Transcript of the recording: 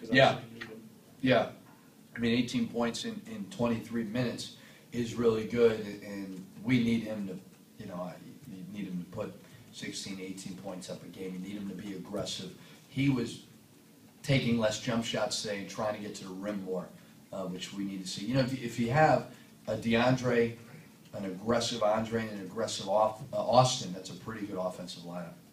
because Yeah. I think you need him. Yeah, I mean, 18 points in 23 minutes is really good, and we need him to, you need him to put 16, 18 points up a game. You need him to be aggressive. He was taking less jump shots today and trying to get to the rim more, which we need to see. If you have a DeAndre, an aggressive Andre, and an aggressive Austin, that's a pretty good offensive lineup.